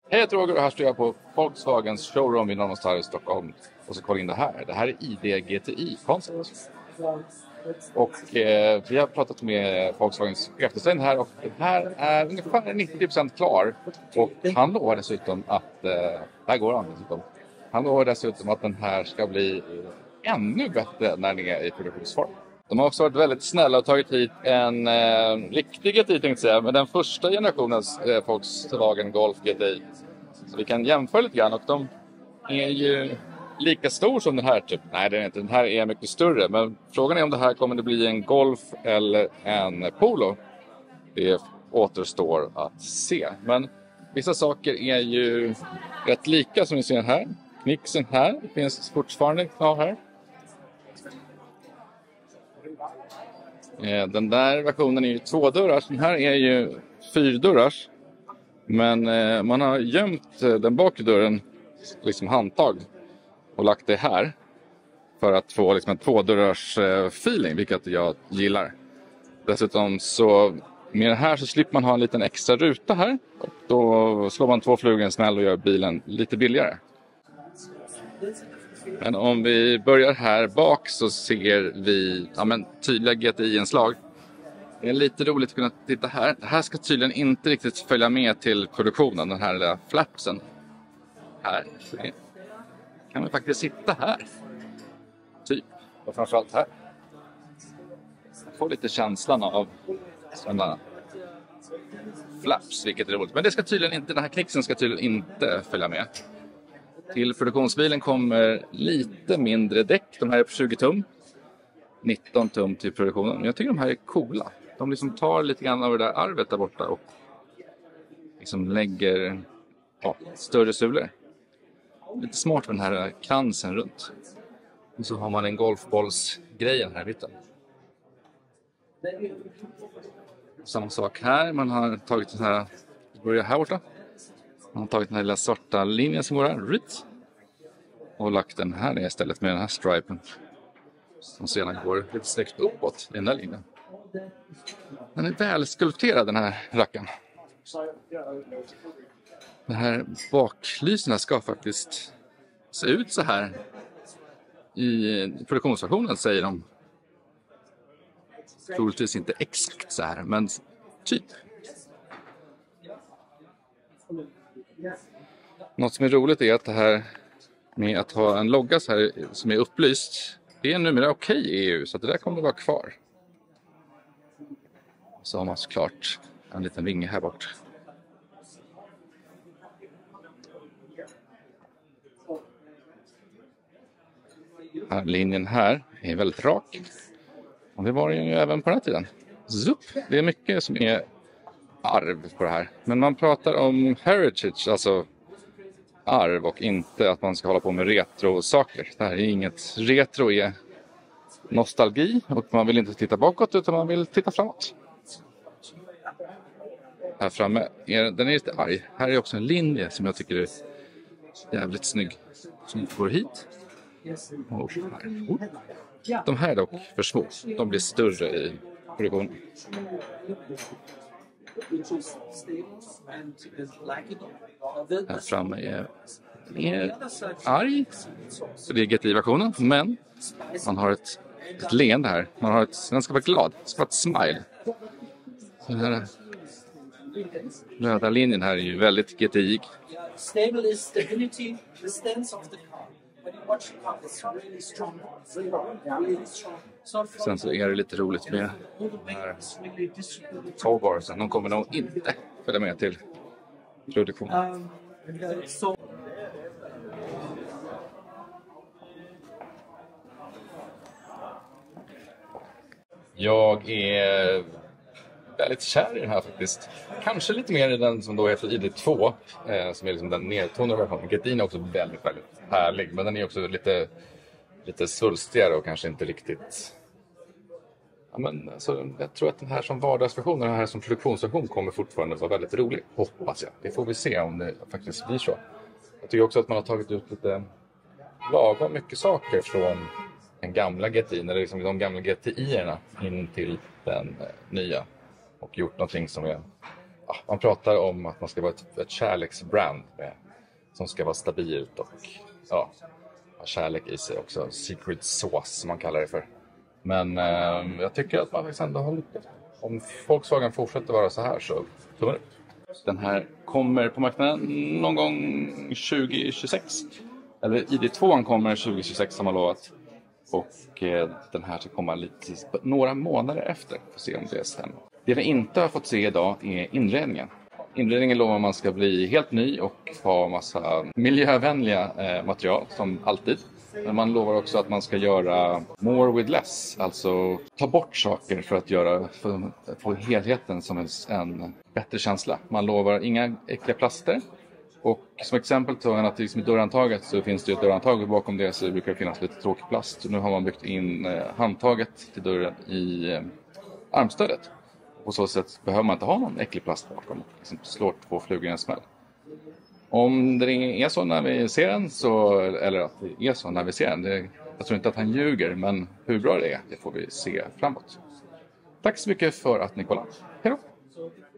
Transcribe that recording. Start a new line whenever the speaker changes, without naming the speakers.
Hej, jag heter Roger och här står jag på Volkswagens showroom i Norrmalmstorg i Stockholm. Och så kolla in det här. Det här är ID GTI Concept. Och vi har pratat med Volkswagens chefdesign här och den här är ungefär 90% klar. Och han lovar dessutom att, där går han dessutom. Han lovar dessutom att den här ska bli ännu bättre när den är i produktionsform. De har också varit väldigt snälla och tagit hit en riktig GTI tänkte jag säga, men den första generationens Volkswagen Golf GTI. Så vi kan jämföra lite grann och de är ju lika stor som den här typ. Nej, det är inte. Den här är mycket större, men frågan är om det här kommer att bli en Golf eller en Polo. Det återstår att se. Men vissa saker är ju rätt lika som vi ser här. Knixen här finns fortfarande kvar här. Den där versionen är ju 2-dörrars. Den här är ju 4-dörrars. Men man har gömt den bakre dörren liksom handtag och lagt det här för att få liksom en 2-dörrars feeling, vilket jag gillar. Dessutom så med det här så slipper man ha en liten extra ruta här och då slår man 2 flugor i en smäll och gör bilen lite billigare. Men om vi börjar här bak så ser vi tydliga GTI-inslag. Det är lite roligt att kunna titta här. Det här ska tydligen inte riktigt följa med till produktionen, den här lilla flapsen. Här så kan vi faktiskt sitta här. Typ, och framförallt här. Jag får lite känslan av sådana flaps, vilket är roligt. Men det ska tydligen inte, den här knixen ska tydligen inte följa med. Till produktionsbilen kommer lite mindre däck. De här är på 20 tum. 19 tum till produktionen. Men jag tycker de här är coola. De liksom tar lite grann av det där arvet där borta och liksom lägger större sulor. Lite smart med den här kransen runt. Och så har man en golfbollsgrejen här i mitten. Samma sak här. Man har tagit den här, börjar här borta. Man har tagit den här lilla svarta linjen som går här. Och lagt den här istället med den här stripen. Som sedan går lite snyggt uppåt i den där linjen. Den är väl skulpterad den här racken. Den här baklyserna ska faktiskt se ut så här i produktionsversionen, säger de. Troligtvis inte exakt så här, men typ. Något som är roligt är att det här med att ha en logga så här som är upplyst, det är numera okej i EU, så att det där kommer att vara kvar. Så har man såklart en liten vinge här bort. Här, linjen här är väldigt rak. Och det var den ju även på den här tiden. Zup! Det är mycket som är arv på det här. Men man pratar om heritage, alltså arv, och inte att man ska hålla på med retro-saker. Det här är inget. Retro är nostalgi och man vill inte titta bakåt utan man vill titta framåt. Här framme, den är lite arg. Här är också en linje som jag tycker är jävligt snygg. Som går hit. Och här. De här är dock för små. De blir större i produktionen. Här framme är arg. Så det är GTI-versionen. Men man har ett leende här. Den ska vara glad. Det ska vara ett smile. Så den här röda linjen här är ju väldigt GTI. Sen så är det lite roligt med den här towbarsen. De kommer nog inte följa med till produktionen. Jag är väldigt kär i den här faktiskt. Kanske lite mer i den som då heter ID2. Som är liksom den nedtonade versionen. GTI är också väldigt, väldigt härlig. Men den är också lite svulstigare och kanske inte riktigt... Ja, men, alltså, jag tror att den här som vardagsversion och den här som produktionsversion kommer fortfarande vara väldigt rolig. Hoppas jag. Det får vi se om det faktiskt blir så. Jag tycker också att man har tagit ut lite lagom mycket saker från den gamla GTI. Eller liksom de gamla GTI-erna in till den nya. Och gjort någonting som är man pratar om att man ska vara ett kärleksbrand som ska vara stabilt och ha kärlek i sig också. Secret sauce som man kallar det för. Men jag tycker att man faktiskt ändå har lyckats. Om Volkswagen fortsätter vara så här så tummen upp. Den här kommer på marknaden någon gång 2026. Eller ID2 kommer 2026 som har lovat. Och den här ska komma några månader efter. Får se om det stämmer. Det vi inte har fått se idag är inredningen. Inredningen lovar man ska bli helt ny och ha massa miljövänliga material som alltid. Men man lovar också att man ska göra more with less. Alltså ta bort saker för att få helheten som en bättre känsla. Man lovar inga äckliga plaster. Och som exempel tog han att liksom i dörrhandtaget så finns det ett dörrhandtag och bakom det så brukar det finnas lite tråkig plast. Så nu har man byggt in handtaget till dörren i armstödet. På så sätt behöver man inte ha någon äcklig plast bakom. Liksom slår 2 flugor i en smäll. Om det är så när vi ser den eller att det är så när vi ser den. Jag tror inte att han ljuger, men hur bra det är, det får vi se framåt. Tack så mycket för att ni kollade. Hej då!